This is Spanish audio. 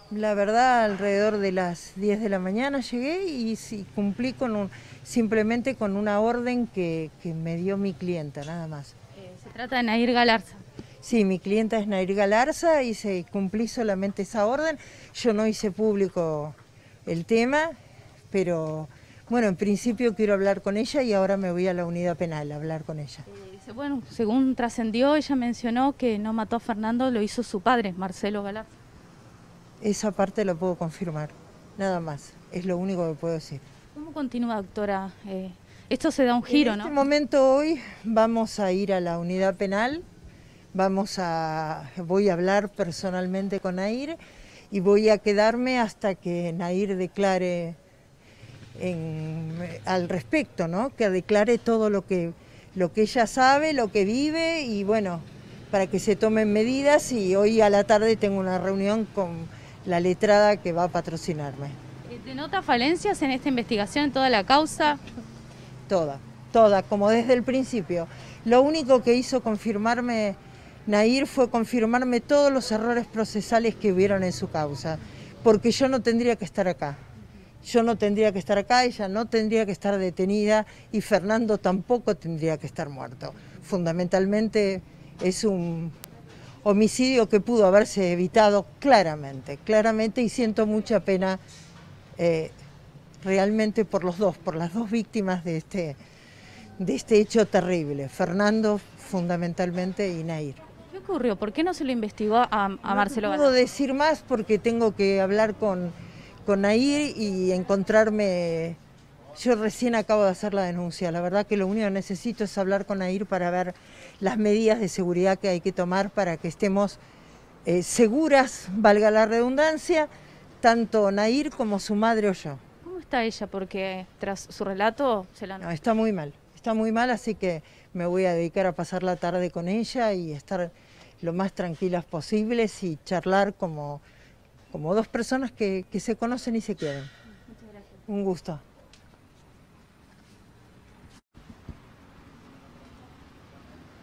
La verdad, alrededor de las 10 de la mañana llegué y sí, cumplí simplemente con una orden que me dio mi clienta, nada más. Se trata de Nair Galarza. Sí, mi clienta es Nair Galarza y cumplí solamente esa orden. Yo no hice público el tema, pero bueno, en principio quiero hablar con ella y ahora me voy a la unidad penal a hablar con ella. Bueno, según trascendió, ella mencionó que no mató a Fernando, lo hizo su padre, Marcelo Galarza. Esa parte lo puedo confirmar, nada más, es lo único que puedo decir. ¿Cómo continúa, doctora? Esto se da un giro, En ¿no? este momento hoy vamos a ir a la unidad penal, voy a hablar personalmente con Nair y voy a quedarme hasta que Nair declare al respecto, ¿no? Que declare todo lo que ella sabe, lo que vive y bueno, para que se tomen medidas y hoy a la tarde tengo una reunión con la letrada que va a patrocinarme. ¿Denota falencias en esta investigación, en toda la causa? Toda, como desde el principio. Lo único que hizo confirmarme Nair fue confirmarme todos los errores procesales que hubieron en su causa, porque yo no tendría que estar acá. Yo no tendría que estar acá, ella no tendría que estar detenida y Fernando tampoco tendría que estar muerto. Fundamentalmente es un homicidio que pudo haberse evitado claramente y siento mucha pena realmente por los dos, por las dos víctimas de este hecho terrible, Fernando fundamentalmente y Nair. ¿Qué ocurrió? ¿Por qué no se lo investigó a Marcelo No Galarza? puedo decir más porque tengo que hablar con Nair y encontrarme. Yo recién acabo de hacer la denuncia, la verdad que lo único que necesito es hablar con Nair para ver las medidas de seguridad que hay que tomar para que estemos seguras, valga la redundancia, tanto Nair como su madre o yo. ¿Cómo está ella? Porque tras su relato se la... No, está muy mal, así que me voy a dedicar a pasar la tarde con ella y estar lo más tranquilas posibles y charlar como dos personas que se conocen y se quieren. Muchas gracias. Un gusto.